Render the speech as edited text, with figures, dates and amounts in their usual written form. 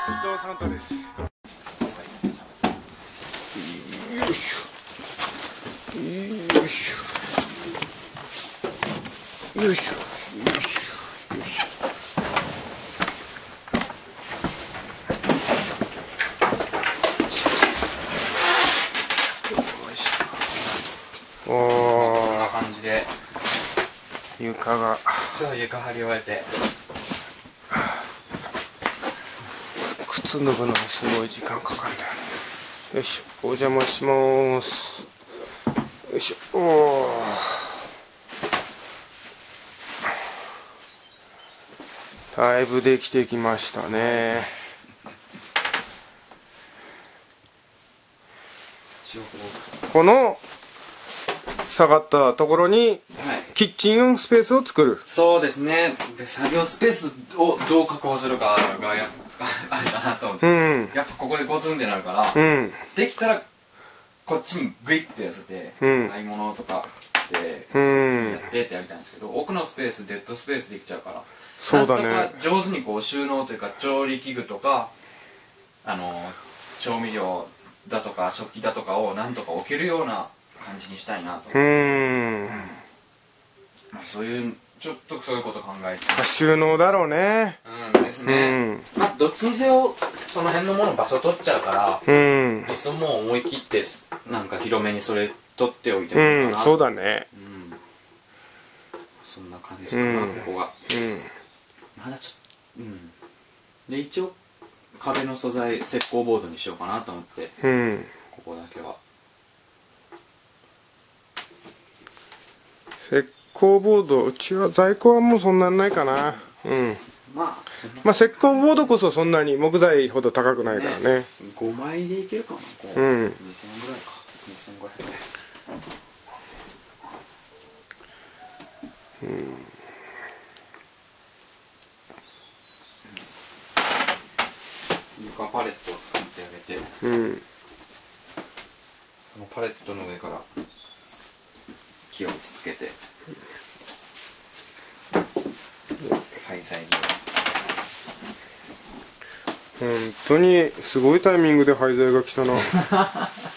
藤サンタです。よいしょ。よいしょ。よいしょ。よいしょ。よいしょ。おお。 こんな感じで床が。 そう、床張り終えて。 靴脱ぐのがすごい時間かかるんだよね。よいしょ、お邪魔します。よいしょ。おー、だいぶできてきましたね。この下がったところにキッチンスペースを作る。 そうですね。で、作業スペースをどう確保するかがあれだなと思って、 うん、 やっぱここでゴツンってなるから、 うん、 できたらこっちにグイッて寄せて、 うん、 買い物とか切ってうん、 やってってやりたいんですけど、奥のスペース、デッドスペースできちゃうから、 そうだね。 なんとか上手にこう収納というか、調理器具とか調味料だとか食器だとかをなんとか置けるような感じにしたいなと。まあ、そういうちょっとそういうこと考えて、 収納だろうね。 ですね。まあどっちにせよその辺のもの場所取っちゃうから、いっそもう思い切ってなんか広めにそれ取っておいてもいいかな。 そうだね。 そんな感じかな、ここが。まだちょっと、で一応壁の素材石膏ボードにしようかなと思って、ここだけは石膏ボード、うちは在庫はもうそんなんないかな。まあ石膏ボードこそそんなに木材ほど高くないからね。 5枚でいけるかな。2000円ぐらいか。2500円。床パレットを作ってあげて、そのパレットの上から木を打ち付けて、廃材に。 本当にすごいタイミングで廃材が来たな。